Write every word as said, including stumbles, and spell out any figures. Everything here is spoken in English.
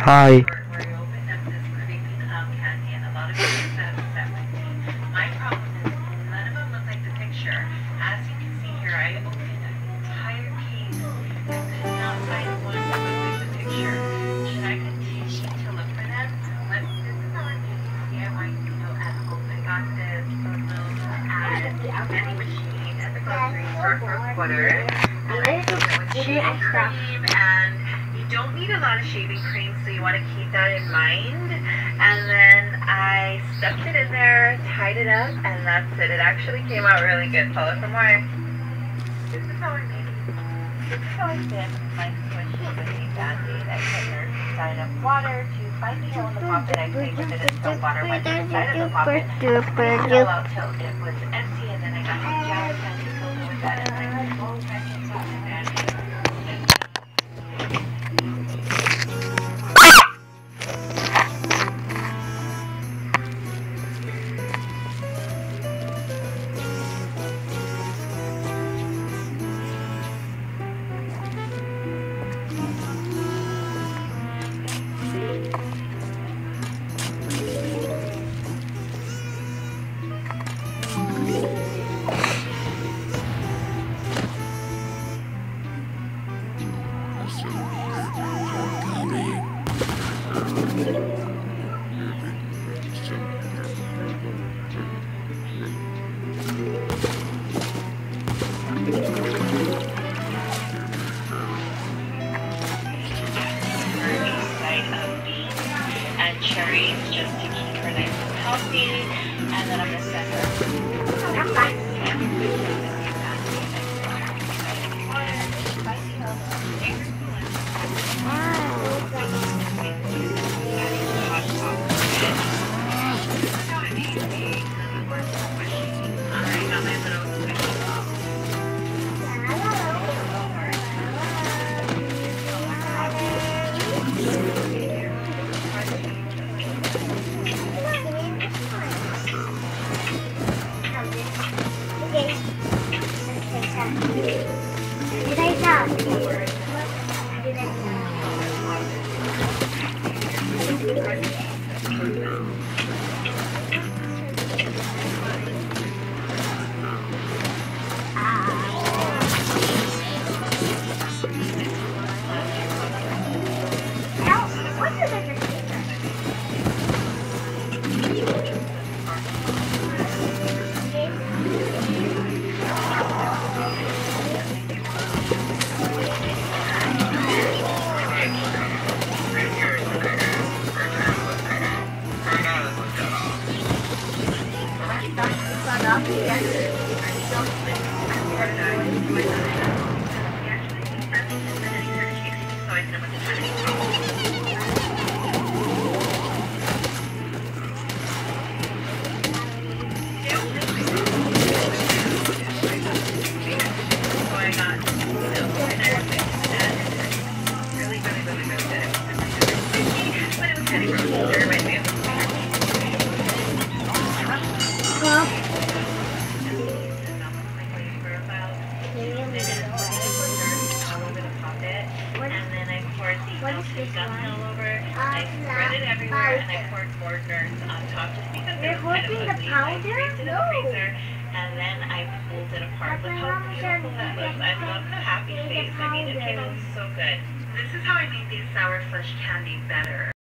Hi. Where you open up this creepy cloud candy, and a lot of people get upset with me. My problem is none of them look like the picture. As you can see here, I opened an entire case and could not find one that looked like the picture. Should I continue to look for them? But this is how I made these D I Y, you know, at home. I got this little uh, vending machine at the grocery store for a quarter, and I filled it with shaving cream, and you don't need a lot of shaving cream, so you want to keep that in mind. And then I stuffed it in there, tied it up, and that's it. It actually came out really good. Follow for more. This is how I made it. This is how I did my squishy squishy band-aid. I put her inside of water to find the hole in the poppet. I played with it until water went inside of the poppet. I squeezed it all out till it was empty, and then I got some Java candy, filled it with that, and I put all kinds of band-aid. And cherries just to keep her nice and healthy, and then I'm going to send her all over. I spread it everywhere, and I poured Gordner's on top just because it was kind of fuzzy. I placed it in the freezer, and then I pulled it apart. Look how beautiful that looks. I love the happy face. I mean, it came out so good. This is how I made these Sour Flush candy better.